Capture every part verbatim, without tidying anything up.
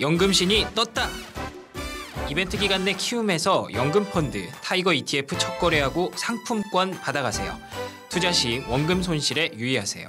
연금신이 떴다. 이벤트 기간 내 키움에서 연금펀드 타이거 이티에프 첫 거래하고 상품권 받아가세요. 투자 시 원금 손실에 유의하세요.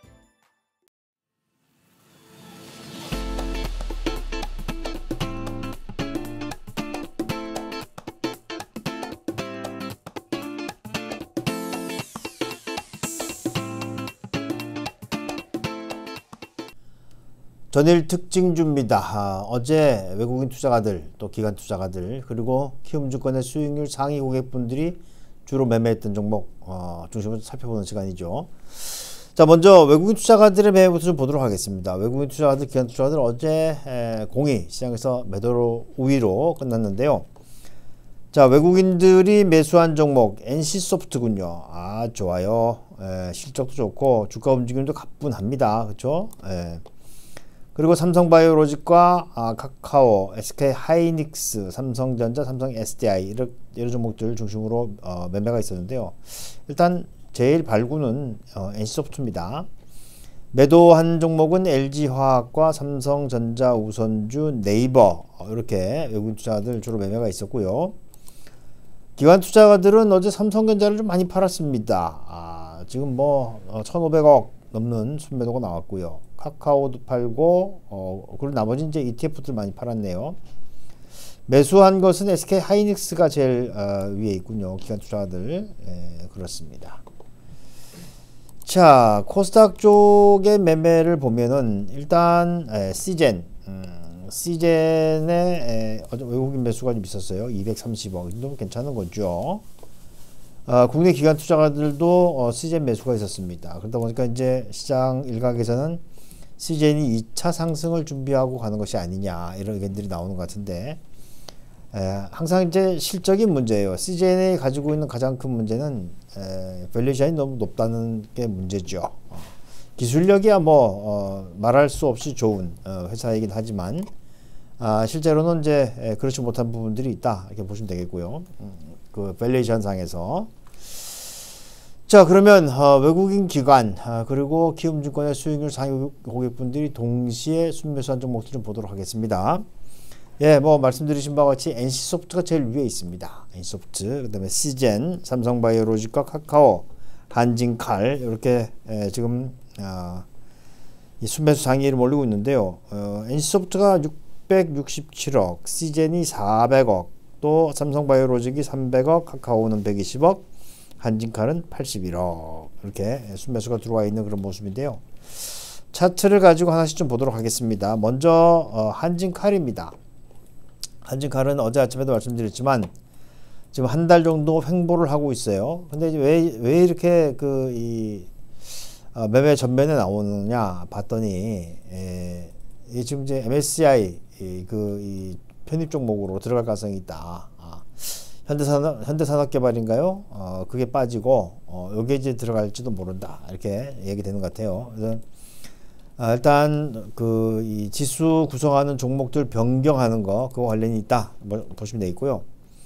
전일 특징주입니다. 아, 어제 외국인 투자가들, 또 기관 투자가들, 그리고 키움증권의 수익률 상위 고객분들이 주로 매매했던 종목 어, 중심으로 살펴보는 시간이죠. 자, 먼저 외국인 투자가들의 매매부터 좀 보도록 하겠습니다. 외국인 투자가들, 기관 투자가들 어제 에, 공이 시장에서 매도로 우위로 끝났는데요. 자, 외국인들이 매수한 종목 엔씨소프트군요. 아, 좋아요. 에, 실적도 좋고 주가 움직임도 가뿐합니다. 그렇죠? 에. 그리고 삼성바이오로직과 아, 카카오, 에스케이하이닉스, 삼성전자, 삼성 에스디아이 이런, 이런 종목들 중심으로 어, 매매가 있었는데요. 일단 제일 발구는 어, 엔씨소프트입니다. 매도한 종목은 엘지화학과 삼성전자, 우선주, 네이버 어, 이렇게 외국인 투자자들 주로 매매가 있었고요. 기관 투자가들은 어제 삼성전자를 좀 많이 팔았습니다. 아, 지금 뭐 어, 천오백억 넘는 순매도가 나왔고요. 카카오도 팔고 어, 그리고 나머지 이제 이티에프들 많이 팔았네요. 매수한 것은 에스케이하이닉스가 제일 어, 위에 있군요. 기관 투자자들. 예, 그렇습니다. 자, 코스닥 쪽의 매매를 보면은 일단 에, 시젠 음, 시젠의 에, 외국인 매수가 좀 있었어요. 이백삼십억. 이 정도 괜찮은 거죠. 어, 국내 기관 투자가들도 어, 시젠 매수가 있었습니다. 그러다 보니까 이제 시장 일각에서는 시젠이 이 차 상승을 준비하고 가는 것이 아니냐 이런 의견들이 나오는 것 같은데 에, 항상 이제 실적인 문제예요. 시젠이 가지고 있는 가장 큰 문제는 에, 밸류에이션이 너무 높다는 게 문제죠. 어, 기술력이야 뭐 어, 말할 수 없이 좋은 어, 회사이긴 하지만 아, 실제로는 이제 에, 그렇지 못한 부분들이 있다 이렇게 보시면 되겠고요. 음, 그 밸류에이션 상에서 자, 그러면 어, 외국인 기관 어, 그리고 키움증권의 수익률 상위 고객분들이 동시에 순매수한 종목들 좀 보도록 하겠습니다. 예, 뭐 말씀드리신 바와 같이 엔씨소프트가 제일 위에 있습니다. 엔씨소프트, 그다음에 시젠, 삼성바이오로직과 카카오, 한진칼 이렇게 예, 지금 어, 이 순매수 상위를 몰리고 있는데요. 어, 엔씨소프트가 육백육십칠억, 시젠이 사백억, 또 삼성바이오로직이 삼백억, 카카오는 백이십억, 한진칼은 팔십일억 이렇게 순매수가 들어와 있는 그런 모습인데요. 차트를 가지고 하나씩 좀 보도록 하겠습니다. 먼저 어, 한진칼입니다. 한진칼은 어제 아침에도 말씀드렸지만 지금 한 달 정도 횡보를 하고 있어요. 근데 이제 왜, 왜 이렇게 그 이 어, 매매 전면에 나오느냐 봤더니 에, 이 지금 이제 엠에스시아이 이, 그 이 편입 종목으로 들어갈 가능성이 있다. 현대산업, 현대산업개발인가요? 어, 그게 빠지고, 어, 여기에 이제 들어갈지도 모른다. 이렇게 얘기되는 것 같아요. 그래서, 아, 일단, 그, 이 지수 구성하는 종목들 변경하는 거, 그거 관련이 있다. 뭐, 보시면 되겠고요.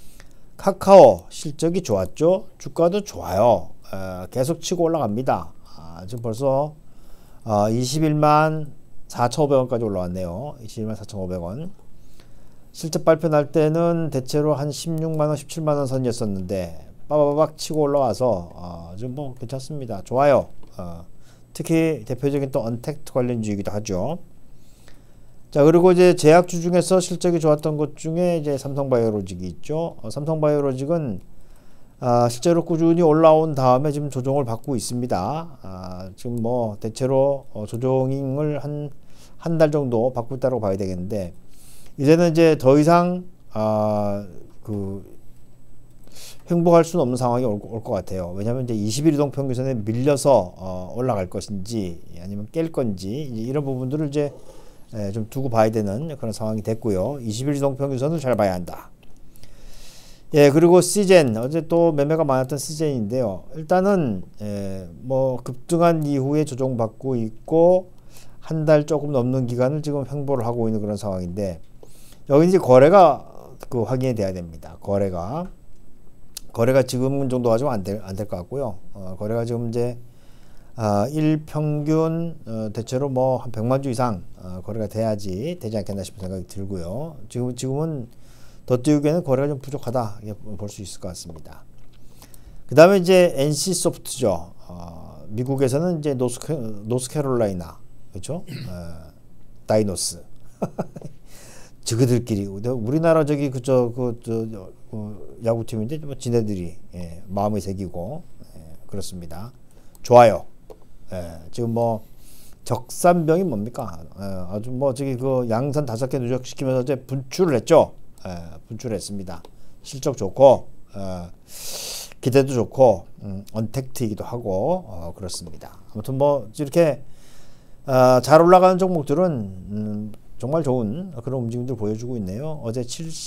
카카오, 실적이 좋았죠? 주가도 좋아요. 어, 계속 치고 올라갑니다. 아, 지금 벌써, 어, 이십일만 사천오백 원까지 올라왔네요. 이십일만 사천오백 원. 실적 발표 날 때는 대체로 한 십육만 원, 십칠만 원 선이었었는데 빠바박 치고 올라와서 어, 좀 뭐 괜찮습니다. 좋아요. 어, 특히 대표적인 또 언택트 관련주이기도 하죠. 자, 그리고 이제 제약주 중에서 실적이 좋았던 것 중에 이제 삼성바이오로직이 있죠. 어, 삼성바이오로직은 아, 실제로 꾸준히 올라온 다음에 지금 조정을 받고 있습니다. 아, 지금 뭐 대체로 어, 조정을 한 한 달 정도 받고 있다고 봐야 되겠는데. 이제는 이제 더 이상 아, 그 횡보할 수는 없는 상황이 올 것 같아요. 왜냐하면 이제 이십일 이동 평균선에 밀려서 어, 올라갈 것인지 아니면 깰 건지 이런 부분들을 이제 에, 좀 두고 봐야 되는 그런 상황이 됐고요. 이십일 이동 평균선을 잘 봐야 한다. 예, 그리고 시젠 어제 또 매매가 많았던 시젠인데요. 일단은 에, 뭐 급등한 이후에 조정받고 있고 한 달 조금 넘는 기간을 지금 횡보를 하고 있는 그런 상황인데. 여기 이제 거래가 그 확인이 돼야 됩니다. 거래가 거래가 지금 정도 가지고 안 될 안 될 것 같고요. 어, 거래가 지금 이제 아, 일 평균 어, 대체로 뭐 한 백만 주 이상 어, 거래가 돼야지 되지 않겠나 싶은 생각이 들고요. 지금 지금은 더 띄우기에는 거래가 좀 부족하다 볼 수 있을 것 같습니다. 그 다음에 이제 엔씨소프트죠. 어, 미국에서는 이제 노스캐, 노스캐롤라이나 그렇죠? 어, 다이노스. 저그들끼리 우리나라 저기 그저 그저 그 야구팀인데 뭐 지네들이 예, 마음을 새기고 예, 그렇습니다. 좋아요. 예, 지금 뭐 적산병이 뭡니까? 예, 아주 뭐 저기 그 양산 다섯 개 누적시키면서 이제 분출을 했죠. 예, 분출했습니다. 실적 좋고 예, 기대도 좋고 음, 언택트이기도 하고 어, 그렇습니다. 아무튼 뭐 이렇게 어, 잘 올라가는 종목들은 음, 정말 좋은 그런 움직임들 보여주고 있네요. 어제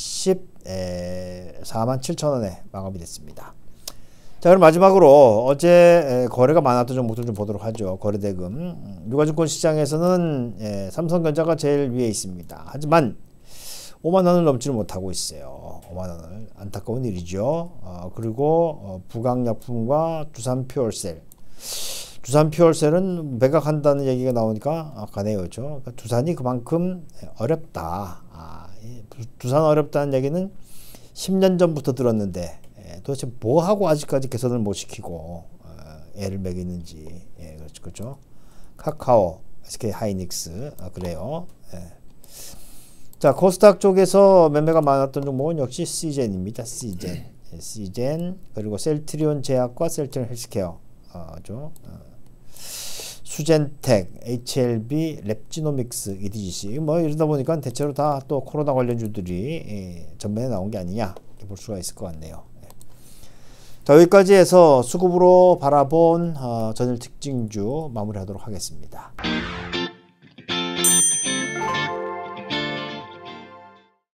칠십사만 칠천 원에 마감이 됐습니다. 자, 그럼 마지막으로 어제 거래가 많았던 종목들 좀 보도록 하죠. 거래대금. 유가증권 시장에서는 예, 삼성전자가 제일 위에 있습니다. 하지만 오만 원을 넘지를 못하고 있어요. 오만 원을. 안타까운 일이죠. 어, 그리고 어, 부강약품과 두산퓨얼셀. 두산퓨얼셀은 매각한다는 얘기가 나오니까 아, 가네요. 그렇죠? 그러니까 두산이 그만큼 어렵다. 아, 두산 어렵다는 얘기는 십 년 전부터 들었는데 예, 도대체 뭐 하고 아직까지 개선을 못 시키고 어, 애를 먹이는지 예, 그렇죠, 그렇죠. 카카오, 에스케이하이닉스 아, 그래요. 예. 자, 코스닥 쪽에서 매매가 많았던 종목은 역시 시젠입니다. 시젠, 예, 시젠 그리고 셀트리온 제약과 셀트리온 헬스케어, 어, 죠. 어. 수젠텍, 에이치엘비, 랩지노믹스, 이디지씨 뭐 이러다 보니까 대체로 다 또 코로나 관련주들이 예, 전면에 나온 게 아니냐 볼 수가 있을 것 같네요. 예. 자, 여기까지 해서 수급으로 바라본 어, 전일 특징주 마무리하도록 하겠습니다.